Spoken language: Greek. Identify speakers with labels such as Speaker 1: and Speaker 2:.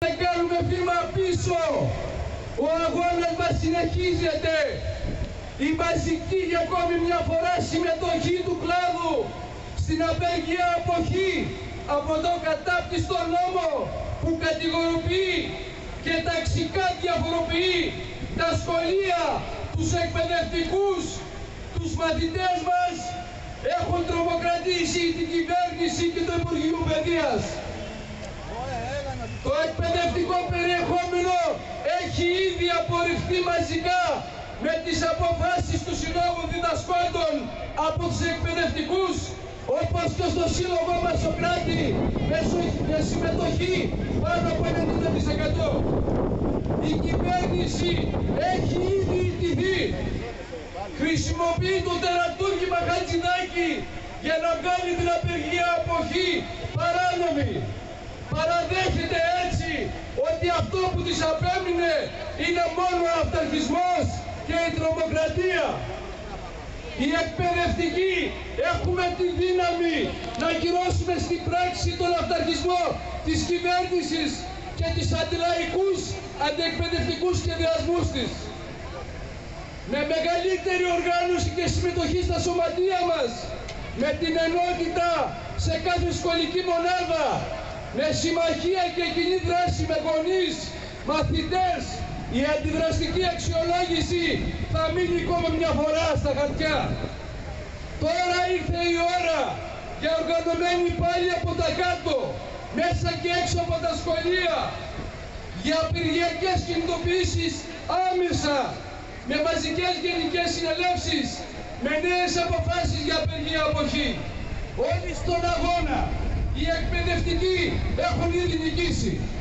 Speaker 1: Δεν κάνουμε βήμα πίσω. Ο αγώνας μας συνεχίζεται. Η μαζική για ακόμη μια φορά συμμετοχή του κλάδου στην απεργία αποχή από τον κατάπτυστο νόμο που κατηγοροποιεί και ταξικά διαφοροποιεί τα σχολεία, τους εκπαιδευτικούς, τους μαθητές μας, έχουν τρομοκρατήσει την κυβέρνηση και το Υπουργείο Παιδείας. Το εκπαιδευτικό περιεχόμενο έχει ήδη απορριφθεί μαζικά με τις αποφάσεις του Συλλόγου Διδασκόντων από τους εκπαιδευτικούς, όπως και στο σύλλογο μας Σοκράτη, με συμμετοχή πάνω από 90%. Η κυβέρνηση έχει ήδη ιτηθεί. Χρησιμοποιεί το τερατούργημα Χατζηδάκη για να κάνει την απεργία αποχή παράνομη. Παραδέχεται έτσι ότι αυτό που της απέμεινε είναι μόνο ο αυταρχισμός και η τρομοκρατία. Οι εκπαιδευτικοί έχουμε τη δύναμη να κυρώσουμε στην πράξη τον αυταρχισμό της κυβέρνησης και τις αντιλαϊκούς αντιεκπαιδευτικούς σχεδιασμούς της. Με μεγαλύτερη οργάνωση και συμμετοχή στα σωματεία μας, με την ενότητα σε κάθε σχολική μονάδα, με συμμαχία και κοινή δράση με γονείς, μαθητές, η αντιδραστική αξιολόγηση θα μείνει ακόμα μια φορά στα χαρτιά. Τώρα ήρθε η ώρα για οργανωμένη πάλι από τα κάτω, μέσα και έξω από τα σχολεία, για απεργιακές κινητοποιήσεις άμεσα, με μαζικές γενικές συνελεύσεις, με νέες αποφάσεις για απεργία αποχή. Όλοι στον αγώνα, οι εκπαιδευτικοί έχουν ήδη νικήσει.